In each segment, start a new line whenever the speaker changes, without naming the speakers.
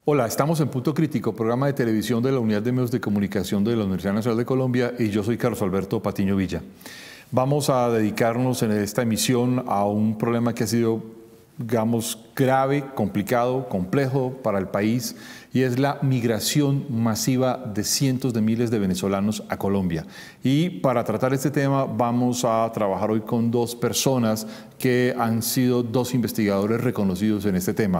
Hola, estamos en Punto Crítico, programa de televisión de la Unidad de Medios de Comunicación de la Universidad Nacional de Colombia, y yo soy Carlos Alberto Patiño Villa. Vamos a dedicarnos en esta emisión a un problema que ha sido, digamos, grave, complicado, complejo para el país, y es la migración masiva de cientos de miles de venezolanos a Colombia. Y para tratar este tema vamos a trabajar hoy con dos personas que han sido dos investigadores reconocidos en este tema.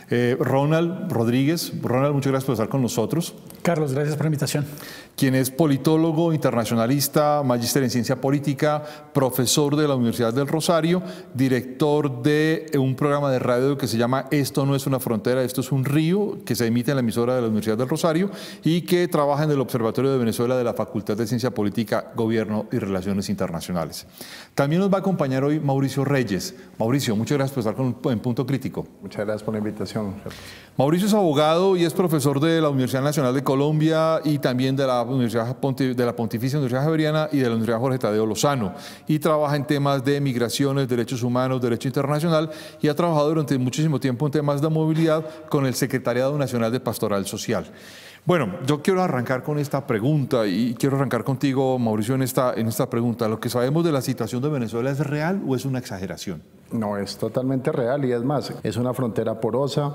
Ronald Rodríguez. Ronald, muchas gracias por estar con nosotros.
Carlos, gracias por la invitación.
Quien es politólogo, internacionalista, magíster en ciencia política, profesor de la Universidad del Rosario, director de un programa de radio que se llama Esto no es una frontera, esto es un río, que se emite en la emisora de la Universidad del Rosario y que trabaja en el Observatorio de Venezuela de la Facultad de Ciencia Política, Gobierno y Relaciones Internacionales. También nos va a acompañar hoy Mauricio Reyes. Mauricio, muchas gracias por estar en Punto Crítico.
Muchas gracias por la invitación.
Mauricio es abogado y es profesor de la Universidad Nacional de Colombia y también de la Pontificia Universidad Javeriana y de la Universidad Jorge Tadeo Lozano, y trabaja en temas de migraciones, derechos humanos, derecho internacional, y ha trabajado durante muchísimo tiempo en temas de movilidad con el Secretariado Nacional de Pastoral Social. Bueno, yo quiero arrancar con esta pregunta y quiero arrancar contigo, Mauricio, en esta pregunta. ¿Lo que sabemos de la situación de Venezuela es real o es una exageración? No, es totalmente real, y es más, es una frontera porosa.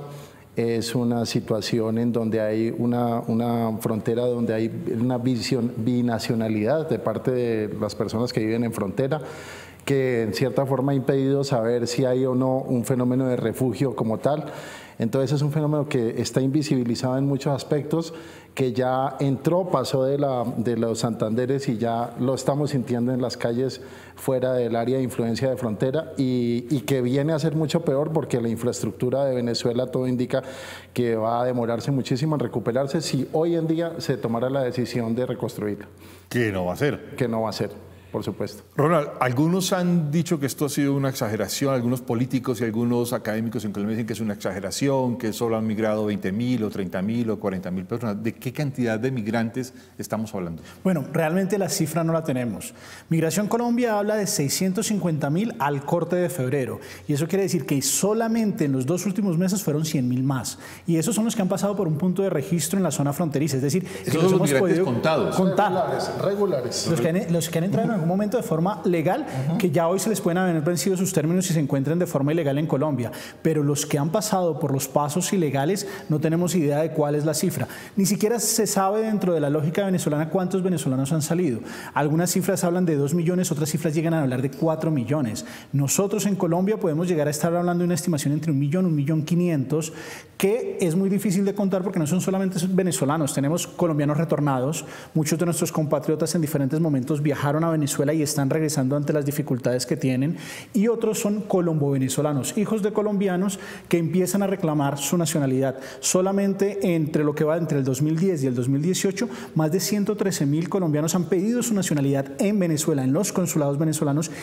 Es una situación en donde hay una frontera donde hay una binacionalidad de parte de las personas que viven en frontera, que en cierta forma ha impedido saber si hay o no un fenómeno de refugio como tal. Entonces es un fenómeno que está invisibilizado en muchos aspectos, que ya pasó de los Santanderes y ya lo estamos sintiendo en las calles fuera del área de influencia de frontera, y que viene a ser mucho peor porque la infraestructura de Venezuela todo indica que va a demorarse muchísimo en recuperarse si hoy en día se tomara la decisión de reconstruirla. ¿Qué no va a ser? Que no va a ser. Por supuesto. Ronald, algunos han dicho que esto ha sido una exageración, algunos políticos y algunos académicos en Colombia dicen que es una exageración, que solo han migrado 20.000 o 30.000 o 40.000 personas. ¿De qué cantidad de migrantes estamos hablando?
Bueno, realmente la cifra no la tenemos. Migración Colombia habla de 650.000 al corte de febrero, y eso quiere decir que solamente en los 2 últimos meses fueron 100.000 más, y esos son los que han pasado por un punto de registro en la zona fronteriza, es decir, que
los hemos podido
contados. Regulares. Los que han entrado en algún momento de forma legal, que ya hoy se les pueden haber vencido sus términos si se encuentran de forma ilegal en Colombia, pero los que han pasado por los pasos ilegales no tenemos idea de cuál es la cifra. Ni siquiera se sabe dentro de la lógica venezolana cuántos venezolanos han salido. Algunas cifras hablan de 2 millones, otras cifras llegan a hablar de 4 millones. Nosotros en Colombia podemos llegar a estar hablando de una estimación entre 1 millón, 1.500.000, que es muy difícil de contar porque no son solamente venezolanos, tenemos colombianos retornados, muchos de nuestros compatriotas en diferentes momentos viajaron a Venezuela y están regresando ante las dificultades que tienen, y otros son colombo-venezolanos, hijos de colombianos que empiezan a reclamar su nacionalidad. Solamente entre lo que va entre el 2010 y el 2018, más de 113.000 colombianos han pedido su nacionalidad en Venezuela, en los consulados venezolanos,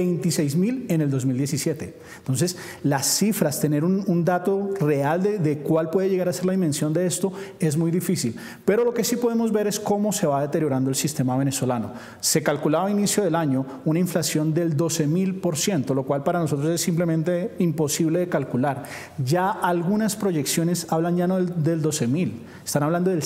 26.000 en el 2017. Entonces, las cifras, tener un dato real de cuál puede llegar a ser la dimensión de esto es muy difícil, pero lo que sí podemos ver es cómo se va deteriorando el sistema venezolano. Se calculaba a inicio del año una inflación del 12.000%, lo cual para nosotros es simplemente imposible de calcular. Ya algunas proyecciones hablan ya no del 12.000, están hablando del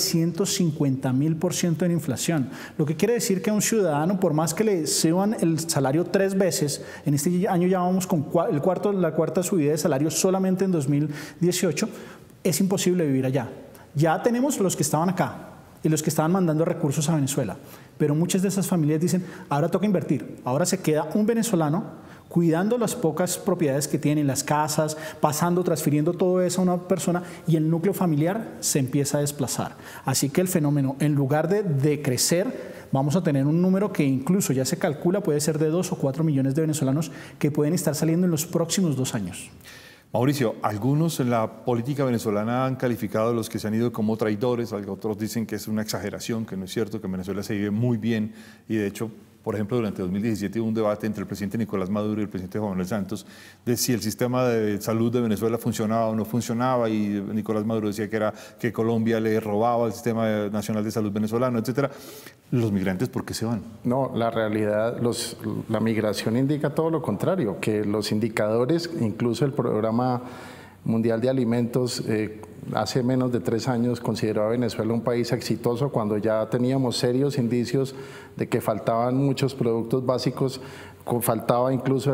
150.000% en inflación, lo que quiere decir que a un ciudadano, por más que le suban el salario 3 veces, en este año ya vamos con la cuarta subida de salario solamente en 2018, es imposible vivir allá. Ya tenemos los que estaban acá y los que estaban mandando recursos a Venezuela, pero muchas de esas familias dicen, ahora toca invertir, ahora se queda un venezolano cuidando las pocas propiedades que tienen, las casas, transfiriendo todo eso a una persona, y el núcleo familiar se empieza a desplazar. Así que el fenómeno, en lugar de crecer, vamos a tener un número que incluso ya se calcula puede ser de 2 o 4 millones de venezolanos que pueden estar saliendo en los próximos 2 años.
Mauricio, algunos en la política venezolana han calificado a los que se han ido como traidores, otros dicen que es una exageración, que no es cierto, que en Venezuela se vive muy bien, y de hecho, por ejemplo, durante 2017 hubo un debate entre el presidente Nicolás Maduro y el presidente Juan Manuel Santos de si el sistema de salud de Venezuela funcionaba o no funcionaba, y Nicolás Maduro decía que Colombia le robaba el sistema nacional de salud venezolano, etcétera. ¿Los migrantes por qué se van?
No, la realidad, la migración indica todo lo contrario, que los indicadores, incluso el Programa Mundial de Alimentos, hace menos de 3 años consideró a Venezuela un país exitoso cuando ya teníamos serios indicios de que faltaban muchos productos básicos, faltaba incluso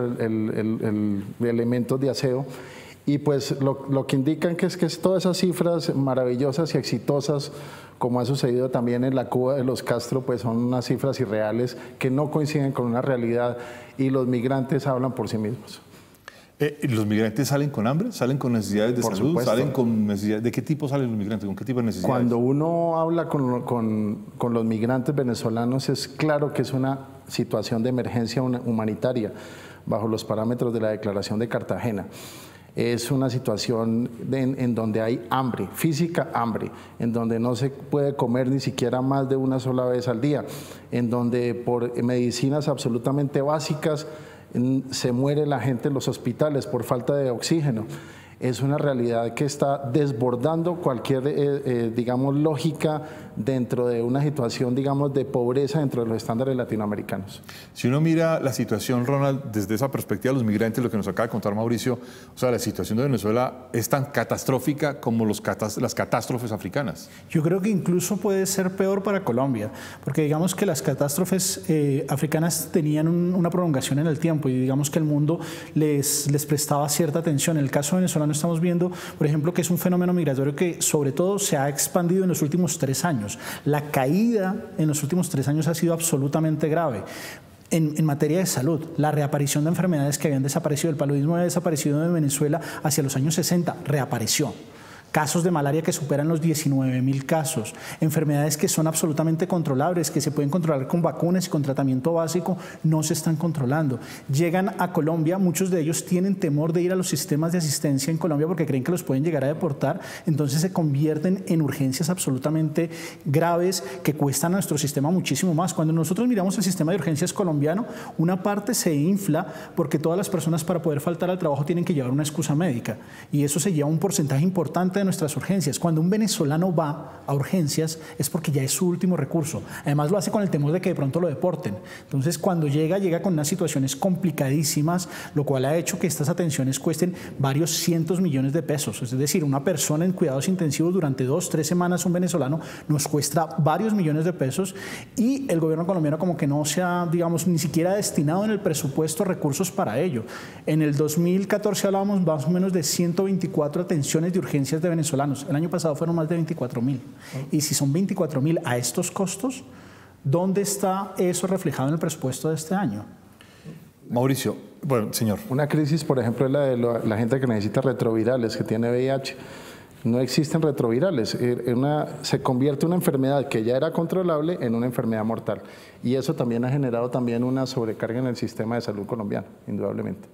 elementos de aseo. Y pues lo que indican que es todas esas cifras maravillosas y exitosas, como ha sucedido también en la Cuba de los Castro, pues son unas cifras irreales que no coinciden con una realidad, y los migrantes hablan por sí mismos.
¿Los migrantes salen con hambre? ¿Salen con necesidades de salud?
Supuesto.
¿Salen con necesidades? ¿De qué tipo salen los migrantes? ¿Con qué tipo de necesidades?
Cuando uno habla con los migrantes venezolanos, es claro que es una situación de emergencia humanitaria bajo los parámetros de la Declaración de Cartagena. Es una situación en donde hay hambre, física hambre, en donde no se puede comer ni siquiera más de una sola vez al día, en donde por medicinas absolutamente básicas se muere la gente en los hospitales por falta de oxígeno. Es una realidad que está desbordando cualquier, digamos, lógica dentro de una situación, digamos, de pobreza dentro de los estándares latinoamericanos.
Si uno mira la situación, Ronald, desde esa perspectiva de los migrantes, lo que nos acaba de contar Mauricio, o sea, la situación de Venezuela es tan catastrófica como las catástrofes africanas.
Yo creo que incluso puede ser peor para Colombia, porque digamos que las catástrofes africanas tenían una prolongación en el tiempo y digamos que el mundo les prestaba cierta atención. En el caso venezolano estamos viendo, por ejemplo, que es un fenómeno migratorio que sobre todo se ha expandido en los últimos 3 años. La caída en los últimos 3 años ha sido absolutamente grave. En materia de salud, la reaparición de enfermedades que habían desaparecido, el paludismo había desaparecido de Venezuela hacia los años 60, reapareció. Casos de malaria que superan los 19.000 casos, enfermedades que son absolutamente controlables, que se pueden controlar con vacunas y con tratamiento básico, no se están controlando. Llegan a Colombia, muchos de ellos tienen temor de ir a los sistemas de asistencia en Colombia porque creen que los pueden llegar a deportar, entonces se convierten en urgencias absolutamente graves que cuestan a nuestro sistema muchísimo más. Cuando nosotros miramos el sistema de urgencias colombiano, una parte se infla porque todas las personas para poder faltar al trabajo tienen que llevar una excusa médica y eso se lleva un porcentaje importante de nuestras urgencias. Cuando un venezolano va a urgencias es porque ya es su último recurso. Además lo hace con el temor de que de pronto lo deporten. Entonces cuando llega con unas situaciones complicadísimas, lo cual ha hecho que estas atenciones cuesten varios cientos millones de pesos. Es decir, una persona en cuidados intensivos durante 2-3 semanas, un venezolano, nos cuesta varios millones de pesos y el gobierno colombiano como que no se ha, digamos, ni siquiera destinado en el presupuesto recursos para ello. En el 2014 hablábamos más o menos de 124 atenciones de urgencias de venezolanos. El año pasado fueron más de 24.000. Y si son 24.000 a estos costos, ¿dónde está eso reflejado en el presupuesto de este año?
Mauricio, bueno, señor.
Una crisis, por ejemplo, es la de la gente que necesita retrovirales, que tiene VIH. No existen retrovirales. Se convierte una enfermedad que ya era controlable en una enfermedad mortal. Y eso también ha generado también una sobrecarga en el sistema de salud colombiano, indudablemente.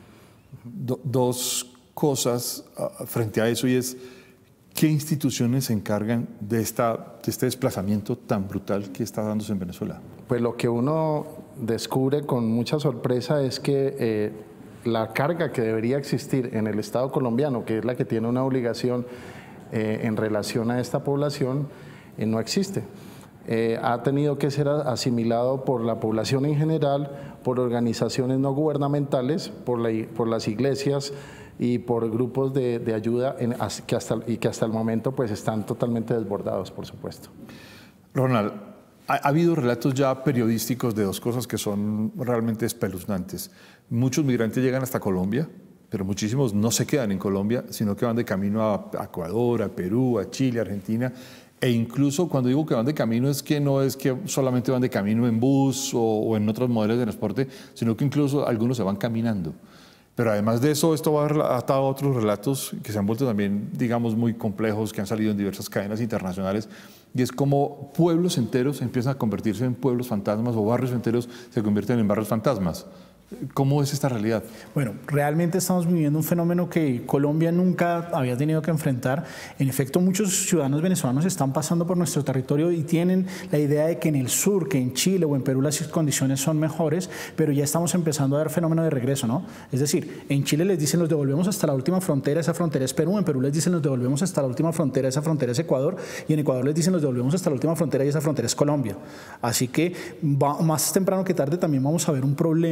Dos cosas frente a eso, y es ¿qué instituciones se encargan de este desplazamiento tan brutal que está dándose en Venezuela?
Pues lo que uno descubre con mucha sorpresa es que la carga que debería existir en el Estado colombiano, que es la que tiene una obligación en relación a esta población, no existe. Ha tenido que ser asimilado por la población en general, por organizaciones no gubernamentales, por las iglesias y por grupos de ayuda que hasta el momento pues están totalmente desbordados, por supuesto.
Ronald, ha habido relatos ya periodísticos de dos cosas que son realmente espeluznantes. Muchos migrantes llegan hasta Colombia, pero muchísimos no se quedan en Colombia, sino que van de camino a Ecuador, a Perú, a Chile, a Argentina. E incluso cuando digo que van de camino no es que solamente van de camino en bus o en otros modelos de transporte, sino que incluso algunos se van caminando. Pero además de eso, esto va atado a otros relatos que se han vuelto también, digamos, muy complejos, que han salido en diversas cadenas internacionales, y es como pueblos enteros empiezan a convertirse en pueblos fantasmas o barrios enteros se convierten en barrios fantasmas. ¿Cómo es esta realidad?
Bueno, realmente estamos viviendo un fenómeno que Colombia nunca había tenido que enfrentar. En efecto, muchos ciudadanos venezolanos están pasando por nuestro territorio y tienen la idea de que en el sur, que en Chile o en Perú las condiciones son mejores, pero ya estamos empezando a ver fenómeno de regreso, ¿no? Es decir, en Chile les dicen los devolvemos hasta la última frontera, esa frontera es Perú, en Perú les dicen los devolvemos hasta la última frontera, esa frontera es Ecuador, y en Ecuador les dicen los devolvemos hasta la última frontera y esa frontera es Colombia. Así que más temprano que tarde también vamos a ver un problema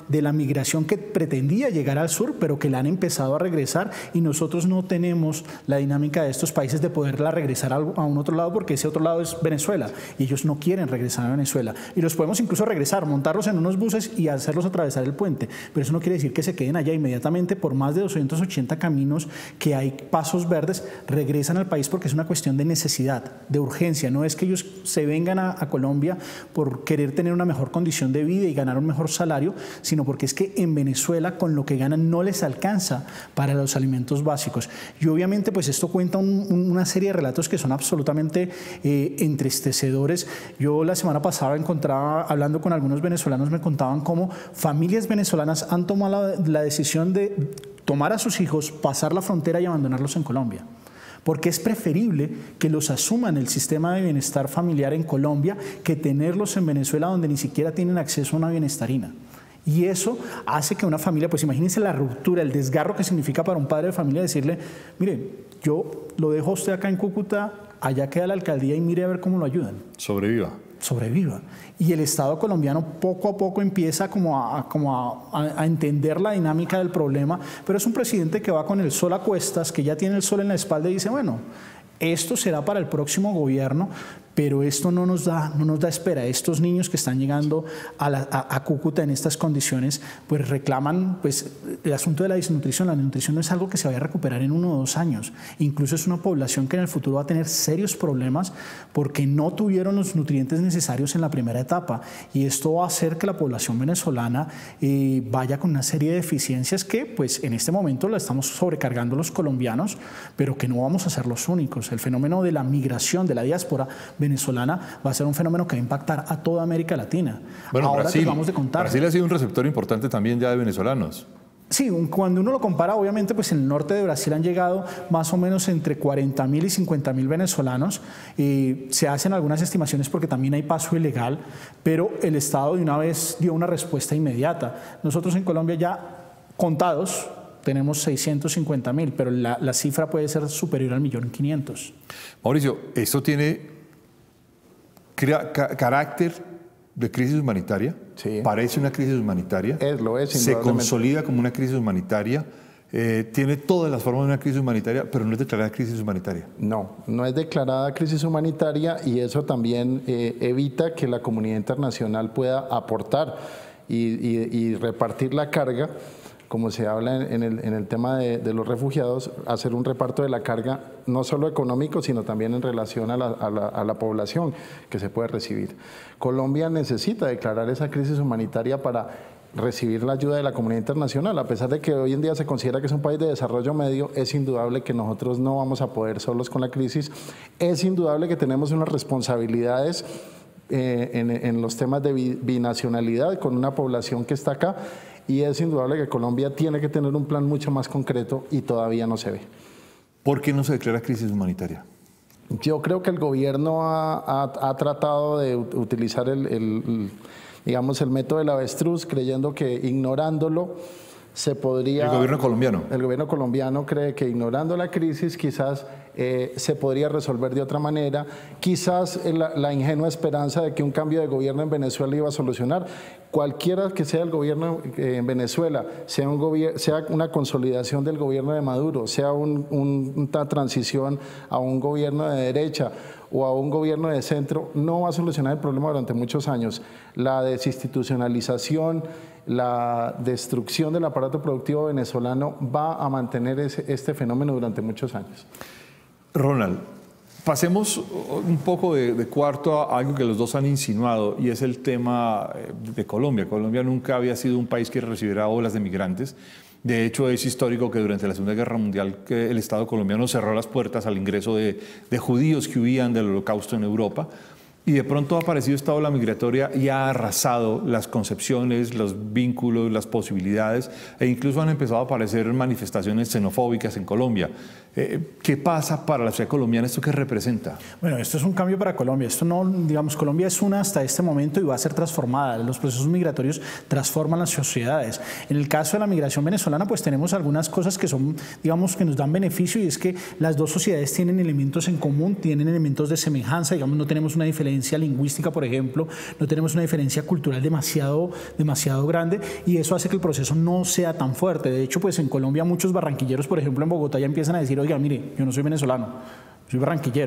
de la migración que pretendía llegar al sur, pero que la han empezado a regresar, y nosotros no tenemos la dinámica de estos países de poderla regresar a un otro lado, porque ese otro lado es Venezuela y ellos no quieren regresar a Venezuela. Y los podemos incluso regresar, montarlos en unos buses y hacerlos atravesar el puente, pero eso no quiere decir que se queden allá inmediatamente. Por más de 280 caminos que hay pasos verdes, regresan al país porque es una cuestión de necesidad, de urgencia. No es que ellos se vengan a Colombia por querer tener una mejor condición de vida y ganar un mejor salario, sino porque es que en Venezuela con lo que ganan no les alcanza para los alimentos básicos. Y obviamente pues esto cuenta una serie de relatos que son absolutamente entristecedores. Yo la semana pasada encontraba, hablando con algunos venezolanos, me contaban cómo familias venezolanas han tomado la decisión de tomar a sus hijos, pasar la frontera y abandonarlos en Colombia, porque es preferible que los asuman el sistema de bienestar familiar en Colombia que tenerlos en Venezuela, donde ni siquiera tienen acceso a una bienestarina. Y eso hace que una familia, pues imagínense la ruptura, el desgarro que significa para un padre de familia decirle, mire, yo lo dejo a usted acá en Cúcuta, allá queda la alcaldía y mire a ver cómo lo ayudan.
Sobreviva. Y el Estado colombiano poco a poco empieza a entender la dinámica del problema, pero es un presidente que va con el sol a cuestas, que ya tiene el sol en la espalda y dice, bueno, esto será para el próximo gobierno, pero esto no nos da espera. Estos niños que están llegando a Cúcuta en estas condiciones, pues reclaman pues, el asunto de la desnutrición. La desnutrición no es algo que se vaya a recuperar en 1 o 2 años. Incluso es una población que en el futuro va a tener serios problemas porque no tuvieron los nutrientes necesarios en la primera etapa. Y esto va a hacer que la población venezolana vaya con una serie de deficiencias que pues, en este momento la estamos sobrecargando los colombianos, pero que no vamos a ser los únicos. El fenómeno de la migración, de la diáspora venezolana va a ser un fenómeno que va a impactar a toda América Latina. Bueno,
ahora
Brasil,
vamos de contar.
Brasil ha sido un receptor importante también ya de venezolanos.
Sí, cuando uno lo compara, obviamente, pues en el norte de Brasil han llegado más o menos entre 40.000 y 50.000 venezolanos. Se hacen algunas estimaciones porque también hay paso ilegal, pero el Estado de una vez dio una respuesta inmediata. Nosotros en Colombia ya contados tenemos 650.000, pero la cifra puede ser superior al 1.500.000.
Mauricio, esto tiene carácter de crisis humanitaria,
sí.
Parece una crisis humanitaria, se consolida como una crisis humanitaria, tiene todas las formas de una crisis humanitaria, pero no es declarada crisis humanitaria.
No es declarada crisis humanitaria y eso también evita que la comunidad internacional pueda aportar y repartir la carga, como se habla en el tema de los refugiados, hacer un reparto de la carga no solo económico, sino también en relación a la población que se puede recibir. Colombia necesita declarar esa crisis humanitaria para recibir la ayuda de la comunidad internacional. A pesar de que hoy en día se considera que es un país de desarrollo medio, es indudable que nosotros no vamos a poder solos con la crisis. Es indudable que tenemos unas responsabilidades en los temas de binacionalidad con una población que está acá. Y es indudable que Colombia tiene que tener un plan mucho más concreto y todavía no se ve.
¿Por qué no se declara crisis humanitaria?
Yo creo que el gobierno ha tratado de utilizar digamos, el método del avestruz, creyendo que ignorándolo se podría...
¿El gobierno colombiano?
El gobierno colombiano cree que ignorando la crisis quizás se podría resolver de otra manera. Quizás la ingenua esperanza de que un cambio de gobierno en Venezuela iba a solucionar. Cualquiera que sea el gobierno en Venezuela, sea una consolidación del gobierno de Maduro, sea una transición a un gobierno de derecha o a un gobierno de centro, no va a solucionar el problema durante muchos años. La desinstitucionalización, la destrucción del aparato productivo venezolano va a mantener este fenómeno durante muchos años.
Ronald, pasemos un poco de cuarto a algo que los dos han insinuado, y es el tema de Colombia. Colombia nunca había sido un país que recibiera olas de migrantes. De hecho, es histórico que durante la Segunda Guerra Mundial el Estado colombiano cerró las puertas al ingreso de judíos que huían del Holocausto en Europa. Y de pronto ha aparecido esta ola migratoria y ha arrasado las concepciones, los vínculos, las posibilidades, e incluso han empezado a aparecer manifestaciones xenofóbicas en Colombia. ¿Qué pasa para la sociedad colombiana? ¿Esto qué representa?
Bueno, esto es un cambio para Colombia. Esto no, digamos, Colombia es una hasta este momento y va a ser transformada. Los procesos migratorios transforman las sociedades. En el caso de la migración venezolana, pues tenemos algunas cosas que son, digamos, que nos dan beneficio, y es que las dos sociedades tienen elementos en común, tienen elementos de semejanza. Digamos, no tenemos una diferencia lingüística, por ejemplo, no tenemos una diferencia cultural demasiado grande, y eso hace que el proceso no sea tan fuerte. De hecho, pues en Colombia muchos barranquilleros, por ejemplo, en Bogotá ya empiezan a decir: oiga, mire, yo no soy venezolano, soy barranquillero.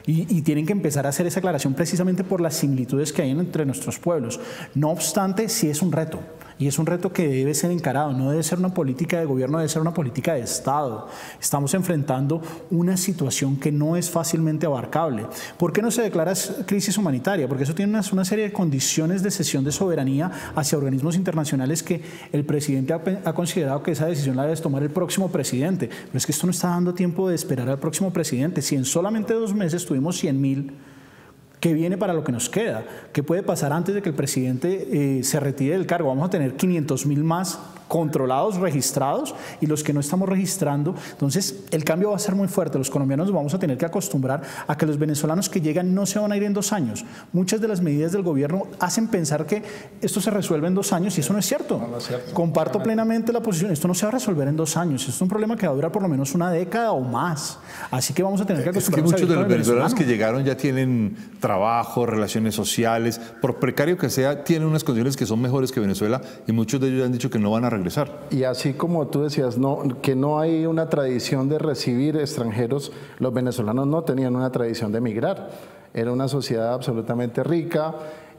Y tienen que empezar a hacer esa aclaración precisamente por las similitudes que hay entre nuestros pueblos. No obstante, sí es un reto. Y es un reto que debe ser encarado, no debe ser una política de gobierno, debe ser una política de Estado. Estamos enfrentando una situación que no es fácilmente abarcable. ¿Por qué no se declara crisis humanitaria? Porque eso tiene una serie de condiciones de cesión de soberanía hacia organismos internacionales que el presidente ha considerado que esa decisión la debe tomar el próximo presidente. Pero es que esto no está dando tiempo de esperar al próximo presidente. Si en solamente 2 meses tuvimos 100.000, ¿qué viene para lo que nos queda? ¿Qué puede pasar antes de que el presidente se retire del cargo? Vamos a tener 500.000 más controlados, registrados, y los que no estamos registrando. Entonces el cambio va a ser muy fuerte. Los colombianos nos vamos a tener que acostumbrar a que los venezolanos que llegan no se van a ir en 2 años. Muchas de las medidas del gobierno hacen pensar que esto se resuelve en 2 años, y eso no es cierto.
No es cierto.
Comparto plenamente la posición. Esto no se va a resolver en 2 años. Esto es un problema que va a durar por lo menos una década o más. Así que vamos a tener que acostumbrarnos.
Es que muchos de los venezolanos que llegaron ya tienen trabajo, relaciones sociales, por precario que sea, tienen unas condiciones que son mejores que Venezuela, y muchos de ellos han dicho que no van a regresar.
Y así como tú decías, que no hay una tradición de recibir extranjeros, los venezolanos no tenían una tradición de emigrar. Era una sociedad absolutamente rica,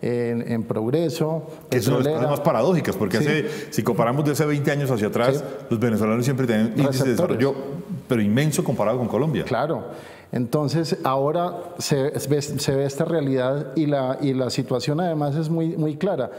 en progreso.
Que son las cosas más paradójicas, porque
sí,
si comparamos de hace 20 años hacia atrás, sí, los venezolanos siempre tienen índices de desarrollo, pero inmenso comparado con Colombia.
Claro. Entonces ahora se ve esta realidad, y la situación además es muy clara.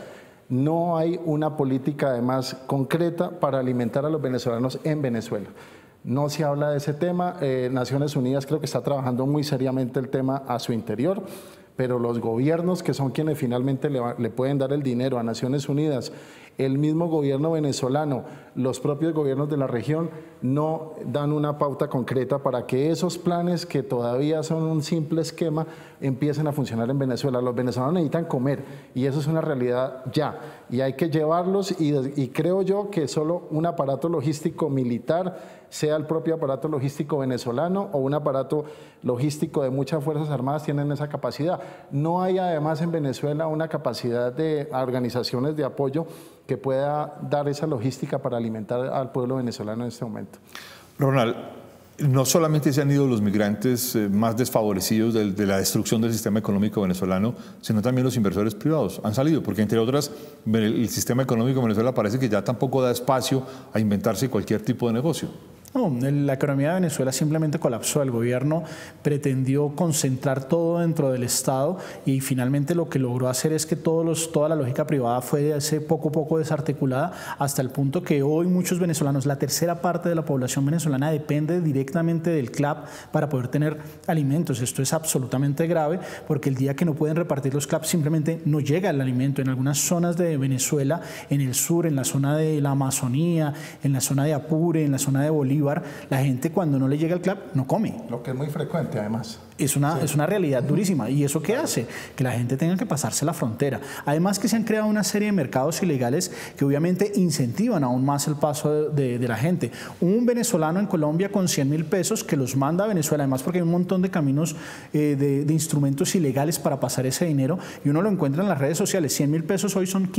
No hay una política además concreta para alimentar a los venezolanos en Venezuela. No se habla de ese tema. Naciones Unidas creo que está trabajando muy seriamente el tema a su interior, pero los gobiernos, que son quienes finalmente le pueden dar el dinero a Naciones Unidas, el mismo gobierno venezolano, los propios gobiernos de la región, no dan una pauta concreta para que esos planes, que todavía son un simple esquema, empiecen a funcionar en Venezuela. Los venezolanos necesitan comer, y eso es una realidad ya, y hay que llevarlos, y creo yo que solo un aparato logístico militar, sea el propio aparato logístico venezolano o un aparato logístico de muchas Fuerzas Armadas, tienen esa capacidad. No hay además en Venezuela una capacidad de organizaciones de apoyo que pueda dar esa logística para alimentar al pueblo venezolano en este momento.
Ronald, no solamente se han ido los migrantes más desfavorecidos de la destrucción del sistema económico venezolano, sino también los inversores privados han salido, porque entre otras el sistema económico de Venezuela parece que ya tampoco da espacio a inventarse cualquier tipo de negocio.
No, la economía de Venezuela simplemente colapsó. El gobierno pretendió concentrar todo dentro del Estado, y finalmente lo que logró hacer es que toda la lógica privada fue poco a poco desarticulada, hasta el punto que hoy muchos venezolanos, la tercera parte de la población venezolana, depende directamente del CLAP para poder tener alimentos. Esto es absolutamente grave, porque el día que no pueden repartir los CLAP simplemente no llega el alimento. En algunas zonas de Venezuela, en el sur, en la zona de la Amazonía, en la zona de Apure, en la zona de Bolívar, la gente cuando no le llega el CLAP no come.
Lo que es muy frecuente además.
Es una realidad durísima. ¿Y eso qué hace? Que la gente tenga que pasarse la frontera. Además que se han creado una serie de mercados ilegales que obviamente incentivan aún más el paso de la gente. Un venezolano en Colombia con 100.000 pesos que los manda a Venezuela, además porque hay un montón de caminos de instrumentos ilegales para pasar ese dinero, y uno lo encuentra en las redes sociales. 100.000 pesos hoy son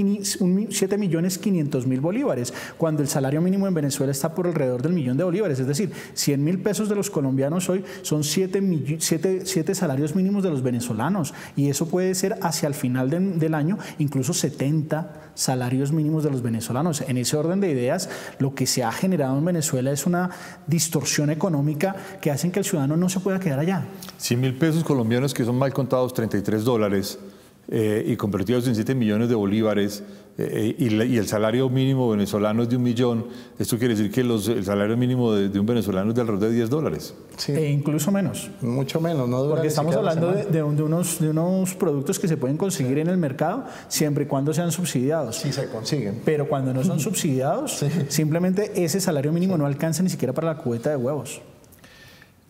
7.500.000 bolívares, cuando el salario mínimo en Venezuela está por alrededor del 1.000.000 de bolívares. Es decir, 100.000 pesos de los colombianos hoy son 7 salarios mínimos de los venezolanos, y eso puede ser hacia el final del año incluso 70 salarios mínimos de los venezolanos. En ese orden de ideas, lo que se ha generado en Venezuela es una distorsión económica que hace que el ciudadano no se pueda quedar allá.
100.000 pesos colombianos, que son mal contados $33, y convertidos en 7 millones de bolívares, y el salario mínimo venezolano es de 1 millón, esto quiere decir que el salario mínimo de un venezolano es de alrededor de $10.
Sí. E incluso menos.
Mucho menos, no dura.
Porque estamos hablando de unos productos que se pueden conseguir en el mercado siempre y cuando sean subsidiados.
Sí, se consiguen.
Pero cuando no son subsidiados, simplemente ese salario mínimo no alcanza ni siquiera para la cubeta de huevos.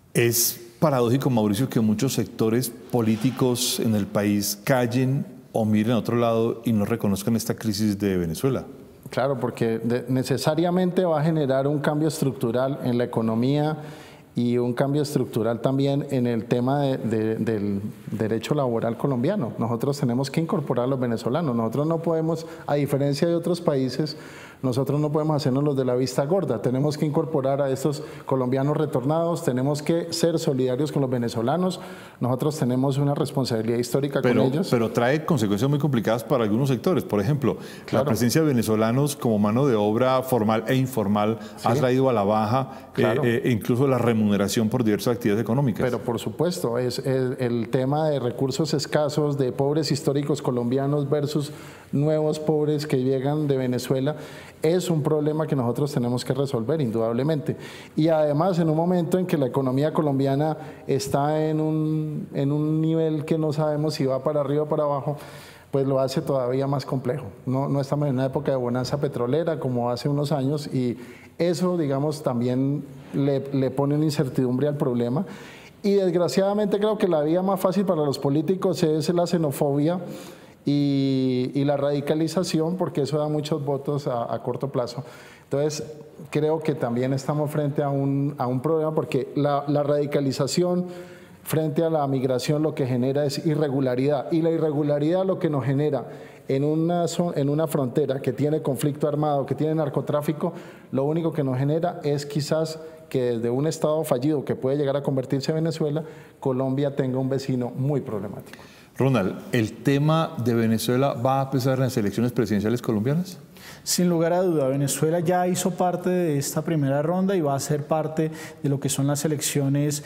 Es paradójico, Mauricio, que muchos sectores políticos en el país callen o miren a otro lado y no reconozcan esta crisis de Venezuela.
Claro, porque necesariamente va a generar un cambio estructural en la economía y un cambio estructural también en el tema del derecho laboral colombiano. Nosotros tenemos que incorporar a los venezolanos. Nosotros no podemos, a diferencia de otros países, nosotros no podemos hacernos los de la vista gorda. Tenemos que incorporar a estos colombianos retornados, tenemos que ser solidarios con los venezolanos. Nosotros tenemos una responsabilidad histórica con ellos.
Pero trae consecuencias muy complicadas para algunos sectores. Por ejemplo, la presencia de venezolanos como mano de obra formal e informal ha traído a la baja incluso la remuneración por diversas actividades económicas.
Pero por supuesto, es el tema de recursos escasos, de pobres históricos colombianos versus nuevos pobres que llegan de Venezuela, es un problema que nosotros tenemos que resolver, indudablemente. Y además, en un momento en que la economía colombiana está en un nivel que no sabemos si va para arriba o para abajo, pues lo hace todavía más complejo. No estamos en una época de bonanza petrolera como hace unos años, y eso, digamos, también le pone una incertidumbre al problema. Y desgraciadamente creo que la vía más fácil para los políticos es la xenofobia y la radicalización, porque eso da muchos votos a corto plazo. Entonces, creo que también estamos frente a un problema, porque la radicalización frente a la migración lo que genera es irregularidad, y la irregularidad lo que nos genera en una frontera que tiene conflicto armado, que tiene narcotráfico, lo único que nos genera es quizás que desde un estado fallido que puede llegar a convertirse en Venezuela, Colombia tenga un vecino muy problemático.
Ronald, ¿el tema de Venezuela va a pesar en las elecciones presidenciales colombianas?
Sin lugar a duda, Venezuela ya hizo parte de esta primera ronda y va a ser parte de lo que son las elecciones,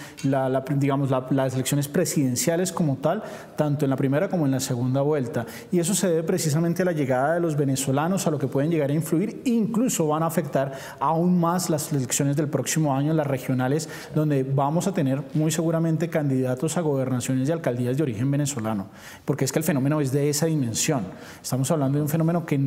las elecciones presidenciales como tal, tanto en la primera como en la segunda vuelta. Y eso se debe precisamente a la llegada de los venezolanos, a lo que pueden llegar a influir, incluso van a afectar aún más las elecciones del próximo año, las regionales, donde vamos a tener muy seguramente candidatos a gobernaciones y alcaldías de origen venezolano, porque es que el fenómeno es de esa dimensión. Estamos hablando de un fenómeno que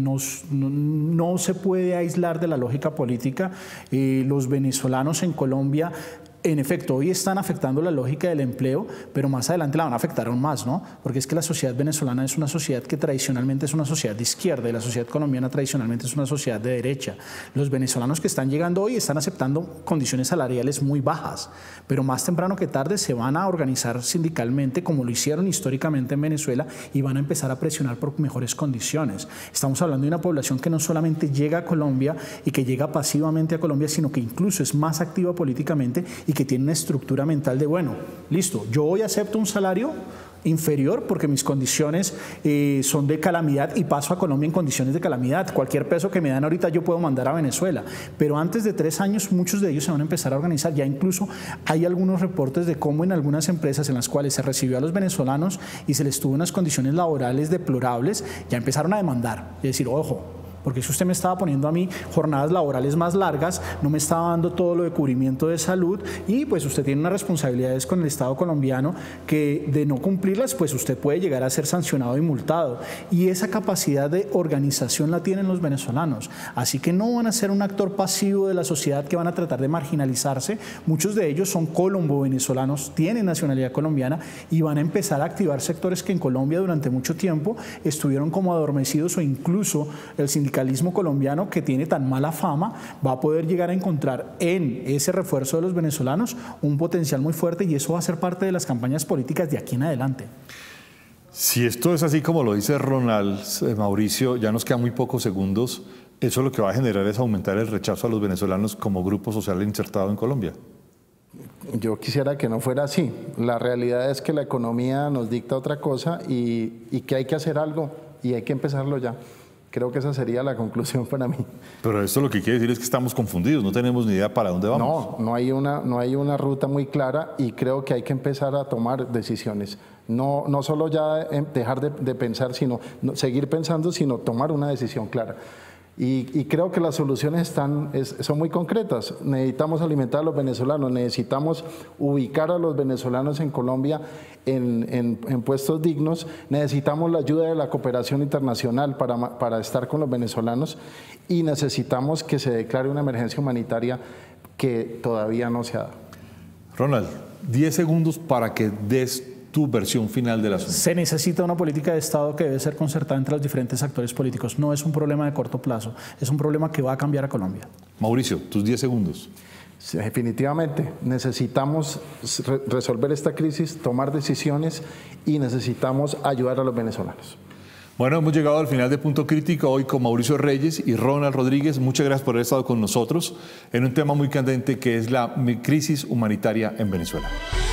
no se puede aislar de la lógica política. Los venezolanos en Colombia, en efecto, hoy están afectando la lógica del empleo, pero más adelante la van a afectar aún más, ¿no? Porque es que la sociedad venezolana es una sociedad que tradicionalmente es una sociedad de izquierda, y la sociedad colombiana tradicionalmente es una sociedad de derecha. Los venezolanos que están llegando hoy están aceptando condiciones salariales muy bajas, pero más temprano que tarde se van a organizar sindicalmente, como lo hicieron históricamente en Venezuela, y van a empezar a presionar por mejores condiciones. Estamos hablando de una población que no solamente llega a Colombia y que llega pasivamente a Colombia, sino que incluso es más activa políticamente y que tiene una estructura mental de, bueno, listo, yo hoy acepto un salario inferior porque mis condiciones son de calamidad y paso a Colombia en condiciones de calamidad. Cualquier peso que me dan ahorita yo puedo mandar a Venezuela, pero antes de 3 años muchos de ellos se van a empezar a organizar. Ya incluso hay algunos reportes de cómo en algunas empresas en las cuales se recibió a los venezolanos y se les tuvo unas condiciones laborales deplorables, ya empezaron a demandar y decir, ojo, porque si usted me estaba poniendo a mí jornadas laborales más largas, no me estaba dando todo lo de cubrimiento de salud, y pues usted tiene unas responsabilidades con el Estado colombiano que de no cumplirlas, pues usted puede llegar a ser sancionado y multado. Y esa capacidad de organización la tienen los venezolanos. Así que no van a ser un actor pasivo de la sociedad que van a tratar de marginalizarse. Muchos de ellos son colombo-venezolanos, tienen nacionalidad colombiana y van a empezar a activar sectores que en Colombia durante mucho tiempo estuvieron como adormecidos, o incluso el sindicalismo colombiano, que tiene tan mala fama, va a poder llegar a encontrar en ese refuerzo de los venezolanos un potencial muy fuerte, y eso va a ser parte de las campañas políticas de aquí en adelante.
Si esto es así como lo dice Ronald, Mauricio, ya nos quedan muy pocos segundos. Eso lo que va a generar es aumentar el rechazo a los venezolanos como grupo social insertado en Colombia.
Yo quisiera que no fuera así. La realidad es que la economía nos dicta otra cosa y que hay que hacer algo y hay que empezarlo ya. Creo que esa sería la conclusión para mí.
Pero esto lo que quiere decir es que estamos confundidos, no tenemos ni idea para dónde vamos.
No hay una ruta muy clara, y creo que hay que empezar a tomar decisiones. No solo ya dejar de pensar, sino seguir pensando, sino tomar una decisión clara. Y creo que las soluciones son muy concretas. Necesitamos alimentar a los venezolanos, necesitamos ubicar a los venezolanos en Colombia en puestos dignos, necesitamos la ayuda de la cooperación internacional para estar con los venezolanos, y necesitamos que se declare una emergencia humanitaria que todavía no se ha dado.
Ronald, 10 segundos para que des tu versión final del asunto.
Se necesita una política de Estado que debe ser concertada entre los diferentes actores políticos. No es un problema de corto plazo, es un problema que va a cambiar a Colombia.
Mauricio, tus 10 segundos.
Sí, definitivamente, necesitamos resolver esta crisis, tomar decisiones y necesitamos ayudar a los venezolanos.
Bueno, hemos llegado al final de Punto Crítico hoy con Mauricio Reyes y Ronald Rodríguez. Muchas gracias por haber estado con nosotros en un tema muy candente que es la crisis humanitaria en Venezuela.